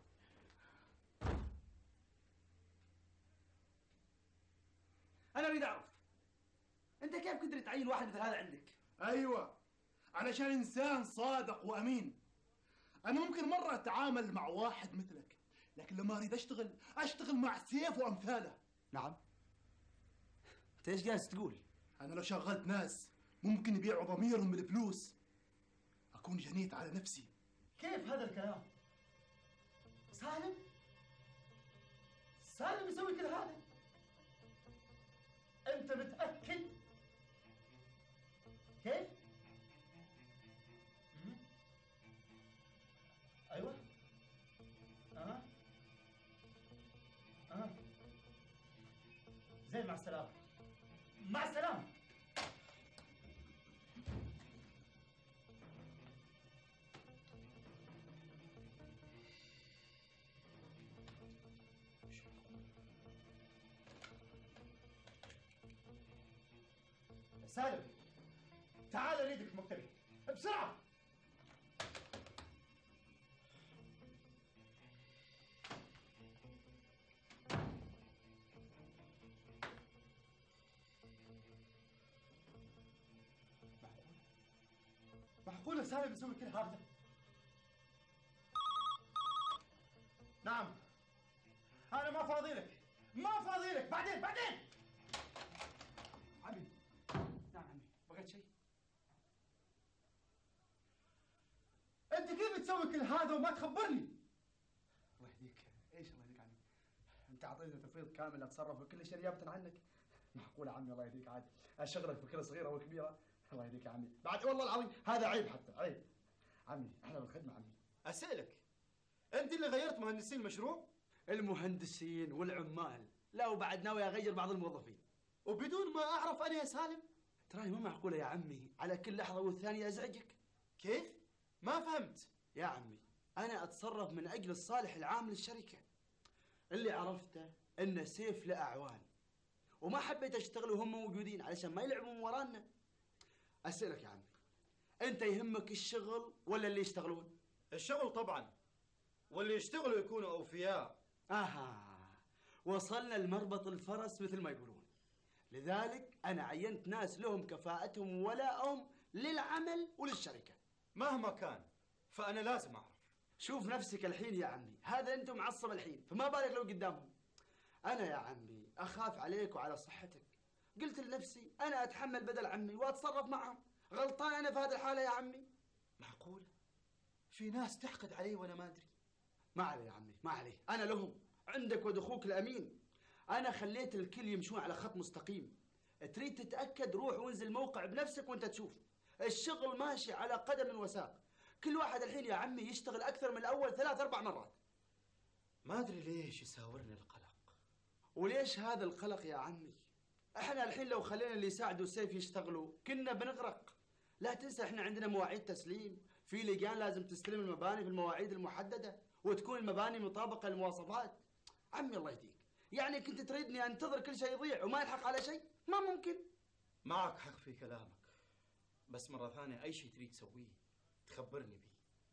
أنا أريد أعرف أنت كيف قدرت تعين واحد مثل هذا عندك؟ أيوة، علشان إنسان صادق وأمين. أنا ممكن مرة أتعامل مع واحد مثلك، لكن لما أريد أشتغل أشتغل مع سيف وأمثاله. نعم، أنت إيش جالس تقول؟ أنا لو شغلت ناس ممكن يبيعوا ضميرهم بالفلوس، أكون جنيت على نفسي. كيف هذا الكلام؟ سالم؟ سالم يسوي كل هذا؟ انت متاكد؟ كيف؟ مم. ايوه اه اه زين، مع السلامه. مع السلامه. سالم، تعال اريدك في مكتبي بسرعه. معقولة سالم يسوي كل هذا؟ نعم، أنا ما فاضي لك، ما فاضي لك، بعدين بعدين. عمي، نعم عمي، بغيت شيء؟ أنت كيف تسوي كل هذا وما تخبرني؟ الله يهديك، ايش الله يهديك عمي؟ انت اعطيتني تفويض كامل اتصرف بكل شيء نيابه عنك. معقول عمي الله يهديك عاد اشغلك بفكره صغيره وكبيره؟ الله يهديك يا عمي، بعد والله العظيم هذا عيب، حتى عيب. عمي احنا بالخدمه عمي. أسألك، أنت اللي غيرت مهندسين المشروع؟ المهندسين والعمال، لا وبعد ناوي اغير بعض الموظفين وبدون ما اعرف انا يا سالم؟ تراي مو معقوله يا عمي على كل لحظه والثانيه ازعجك. كيف؟ ما فهمت. يا عمي انا اتصرف من اجل الصالح العام للشركه. اللي عرفته ان سيف له اعوان وما حبيت اشتغل وهم موجودين علشان ما يلعبون ورانا. اسالك يا عمي، انت يهمك الشغل ولا اللي يشتغلون؟ الشغل طبعا، واللي يشتغلوا يكونوا اوفياء. اها، وصلنا لمربط الفرس مثل ما يقولون. لذلك انا عينت ناس لهم كفاءتهم وولائهم للعمل وللشركه مهما كان، فانا لازم اعرف. شوف نفسك الحين يا عمي، هذا انت معصب الحين، فما بالك لو قدامهم. انا يا عمي اخاف عليك وعلى صحتك. قلت لنفسي انا اتحمل بدل عمي واتصرف معهم. غلطان انا في هذه الحاله يا عمي؟ معقوله؟ في ناس تحقد علي وانا ما ادري. ما عليه يا عمي، ما عليه، انا لهم. عندك ود اخوك الامين. انا خليت الكل يمشون على خط مستقيم. تريد تتاكد روح وانزل موقع بنفسك وانت تشوف الشغل ماشي على قدم وساق. كل واحد الحين يا عمي يشتغل اكثر من الاول ثلاث اربع مرات. ما ادري ليش يساورني القلق. وليش هذا القلق يا عمي؟ احنا الحين لو خلينا اللي يساعدوا سيف يشتغلوا كنا بنغرق. لا تنسى احنا عندنا مواعيد تسليم، في لجان لازم تستلم المباني في المواعيد المحدده وتكون المباني مطابقه للمواصفات. عمي الله يهديك، يعني كنت تريدني انتظر كل شيء يضيع وما يلحق على شيء؟ ما ممكن. معك حق في كلامك، بس مره ثانيه اي شيء تريد تسويه تخبرني به.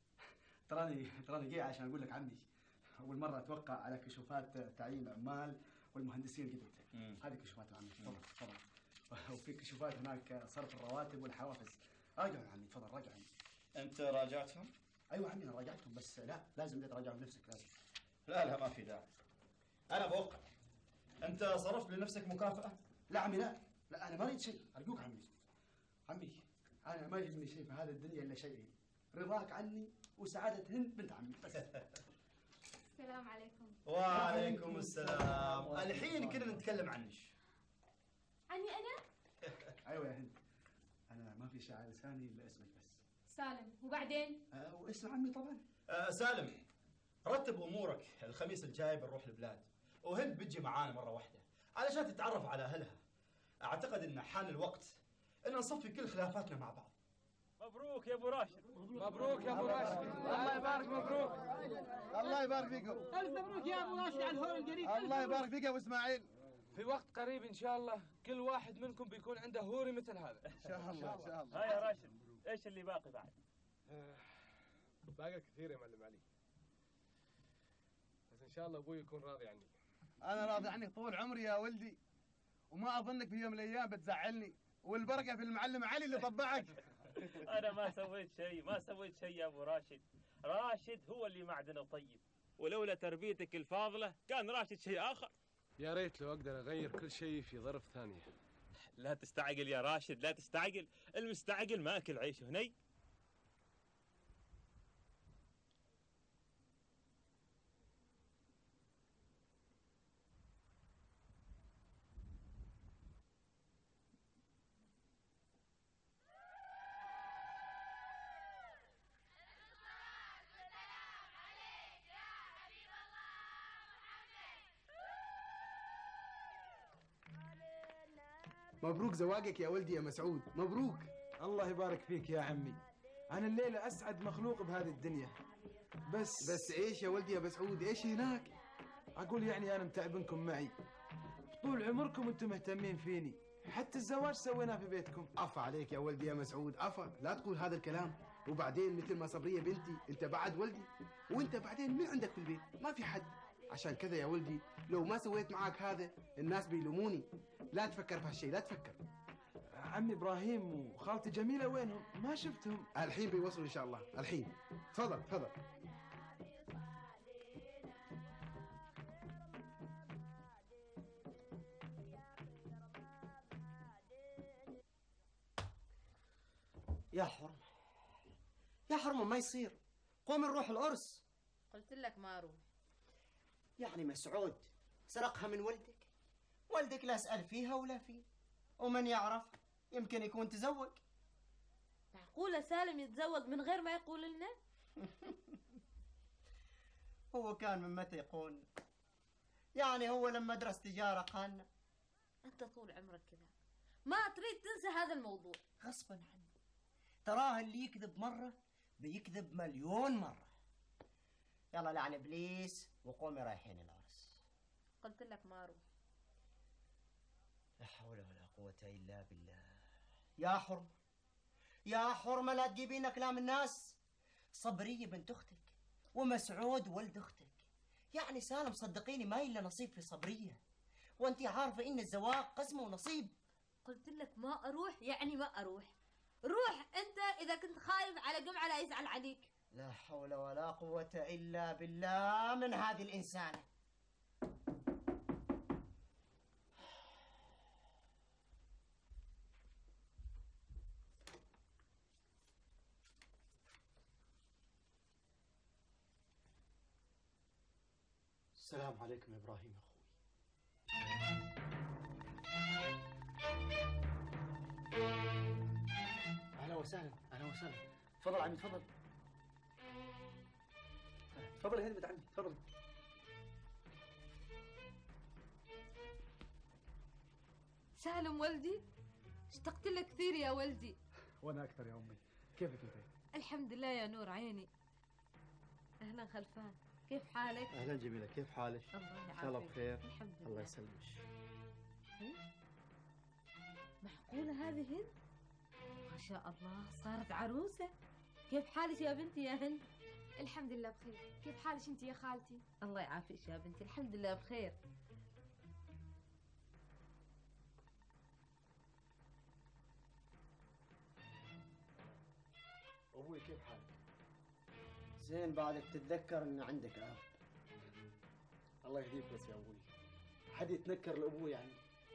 تراني تراني جاي عشان اقول لك عمي، اول مره اتوقع على كشوفات تعيين العمال والمهندسين الجدد. هذه كشوفات عمي، تفضل تفضل. وفي كشوفات هناك صرف الرواتب والحوافز. راجعوا يا عمي، تفضل راجع عمي. انت راجعتهم؟ ايوه عمي انا راجعتهم، بس لا لازم تراجعهم بنفسك لازم. لا لا ما في داعي، انا بوقع. انت صرفت لنفسك مكافأة؟ لا عمي لا لا، انا ما اريد شيء، ارجوك عمي. عمي انا ما يهمني شيء في هذه الدنيا الا شيئين، رضاك عني وسعادة هند بنت عمي بس. السلام عليكم. وعليكم السلام. الحين كنا نتكلم عنك. عني انا؟ ايوه يا هند، انا ما في شيء على لساني الا اسمك بس. سالم، وبعدين؟ أه واسم عمي طبعا. أه سالم، رتب امورك، الخميس الجاي بنروح البلاد وهند بتجي معانا مره واحده علشان تتعرف على اهلها. اعتقد ان حان الوقت ان نصفي كل خلافاتنا مع بعض. مبروك يا ابو راشد. مبروك يا ابو راشد، الله يبارك. مبروك، الله يبارك فيكم. الف مبروك يا ابو راشد على الهول القريب. الله يبارك فيك يا ابو اسماعيل. في وقت قريب ان شاء الله كل واحد منكم بيكون عنده هوري مثل هذا. ان شاء الله ان شاء الله. ها يا راشد، ايش اللي باقي بعد؟ باقي كثير يا معلم علي، بس ان شاء الله ابوي يكون راضي عني. انا راضي عنك طول عمري يا ولدي، وما اظنك في يوم من الايام بتزعلني، والبركه في المعلم علي اللي طبعك. انا ما سويت شيء، ما سويت شيء يا ابو راشد. راشد هو اللي معدنه طيب، ولولا تربيتك الفاضله كان راشد شيء اخر. يا ريت لو اقدر اغير كل شيء في ظرف ثانيه. لا تستعجل يا راشد، لا تستعجل، المستعجل ما اكل عيشه هني. مبروك زواجك يا ولدي يا مسعود، مبروك. الله يبارك فيك يا عمي. أنا الليلة أسعد مخلوق بهذه الدنيا. بس بس إيش يا ولدي يا مسعود؟ إيش هناك؟ أقول يعني أنا متعبنكم معي. طول عمركم أنتم مهتمين فيني، حتى الزواج سويناه في بيتكم. عفا عليك يا ولدي يا مسعود، عفا، لا تقول هذا الكلام. وبعدين مثل ما صبرية بنتي أنت بعد ولدي، وأنت بعدين مين عندك في البيت؟ ما في حد. عشان كذا يا ولدي لو ما سويت معاك هذا الناس بيلوموني. لا تفكر في هالشيء، لا تفكر. عمي إبراهيم وخالتي جميلة وينهم؟ ما شفتهم. الحين بيوصلوا إن شاء الله، الحين. تفضل تفضل. يا حرم يا حرم، ما يصير. قوم نروح العرس. قلت لك ما اروح. يعني مسعود سرقها من ولدك؟ ولدك لا اسأل فيها ولا فيه، ومن يعرف يمكن يكون تزوج. معقولة سالم يتزوج من غير ما يقول لنا؟ هو كان من متى يقول؟ يعني هو لما درس تجارة قالنا؟ انت طول عمرك كذا، ما تريد تنسى هذا الموضوع. غصبا عني. تراه اللي يكذب مرة بيكذب مليون مرة. يلا لعن ابليس وقومي رايحين العرس. قلت لك ما اروح. لا حول ولا قوة الا بالله. يا حرمة يا حرمة، لا تجيبين كلام الناس. صبرية بنت اختك ومسعود ولد اختك، يعني سالم صدقيني ما الا نصيب في صبرية، وانت عارفة ان الزواج قسمة ونصيب. قلت لك ما اروح يعني ما اروح. روح انت اذا كنت خايف على جمعة لا يزعل عليك. لا حول ولا قوة الا بالله من هذه الانسانة. السلام عليكم يا ابراهيم يا اخوي. اهلا وسهلا اهلا وسهلا. تفضل عمي تفضل. تفضل يا هدمة عمي تفضل. سالم ولدي، اشتقت لك كثير يا ولدي. وانا اكثر يا امي. كيفك انت؟ الحمد لله يا نور عيني. اهلا خلفان، كيف حالك؟ اهلا جميلة، كيف حالك؟ الله يعافيك. ان شاء الله بخير. الحمد لله. الله يسلمك. معقولة هذه هند؟ ما شاء الله صارت عروسة. كيف حالك يا بنتي يا هند؟ الحمد لله بخير. كيف حالك انت يا خالتي؟ الله يعافيك يا بنتي، الحمد لله بخير. ابوي كيف حالك؟ زين بعدك تتذكر ان عندك اب. الله يهديك بس يا ابوي، حد يتنكر لابوي يعني؟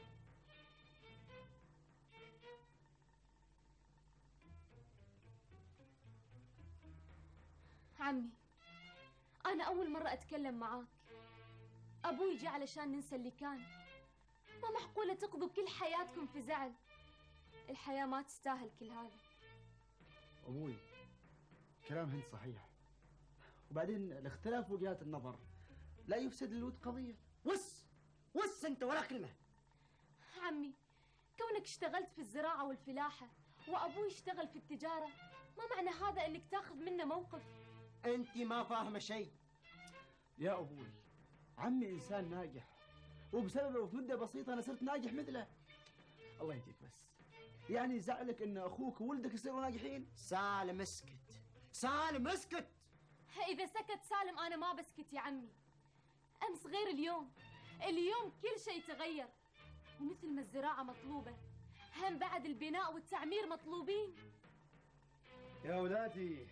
عمي، أنا أول مرة أتكلم معاك. أبوي جه علشان ننسى اللي كان. ما معقولة تقضوا كل حياتكم في زعل. الحياة ما تستاهل كل هذا. ابوي كلام هند صحيح، وبعدين الاختلاف وجهات النظر لا يفسد للود قضية. وس وس انت ولا كلمة. عمي، كونك اشتغلت في الزراعة والفلاحة وأبوي اشتغل في التجارة، ما معنى هذا انك تاخذ منه موقف. انت ما فاهمة شيء يا ابوي. عمي انسان ناجح، وبسببه في مدة بسيطة انا صرت ناجح مثله. الله يهديك بس. يعني زعلك ان اخوك وولدك يصيروا ناجحين؟ سالم اسكت، سالم اسكت. إذا سكت سالم أنا ما بسكت يا عمي. أمس غير اليوم، اليوم كل شيء تغير. ومثل ما الزراعة مطلوبة، هم بعد البناء والتعمير مطلوبين. يا أولادي،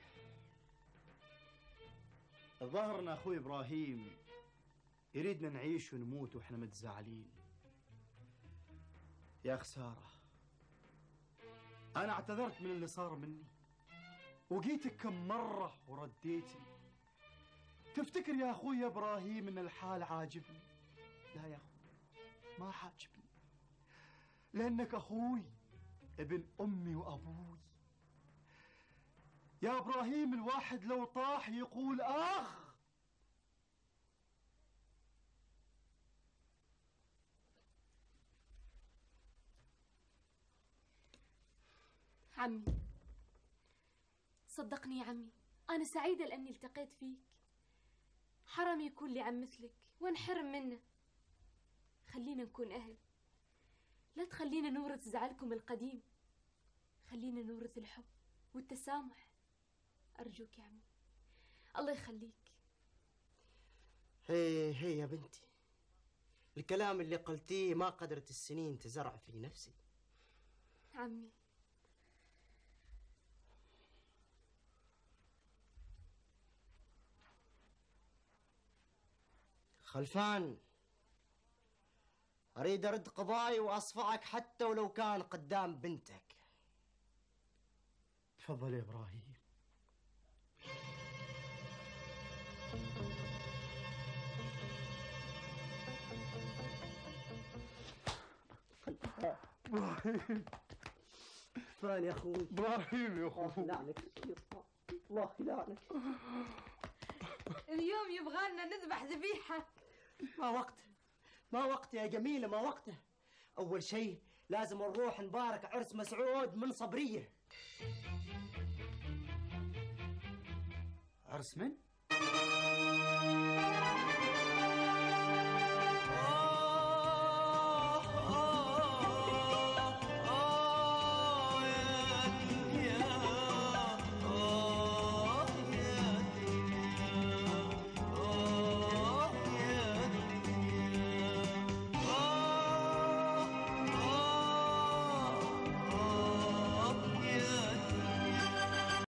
الظاهر ان اخوي ابراهيم يريدنا نعيش ونموت واحنا متزعلين. يا خسارة، انا اعتذرت من اللي صار مني، وجيتك كم مرة ورديتي. تفتكر يا اخوي يا ابراهيم ان الحال عاجبني؟ لا يا اخوي، ما حاجبني، لانك اخوي ابن امي وابوي. يا ابراهيم الواحد لو طاح يقول اخ. عمي، صدقني يا عمي، أنا سعيدة لأني التقيت فيك. حرام يكون لي عم مثلك وانحرم منه. خلينا نكون أهل، لا تخلينا نورث زعلكم القديم، خلينا نورث الحب والتسامح. أرجوك يا عمي، الله يخليك. هي هي يا بنتي، الكلام اللي قلتيه ما قدرت السنين تزرع في نفسي. عمي خلفان، أريد أرد قضاي وأصفعك حتى ولو كان قدام بنتك. تفضل يا إبراهيم. ابراهيم فان يا اخوي. ابراهيم يا اخوي. الله يلعنك الشيطان، الله يلعنك. اليوم يبغالنا نذبح ذبيحة. ما وقته، ما وقته يا جميلة، ما وقته. أول شيء لازم نروح نبارك عرس مسعود من صبرية. عرس من؟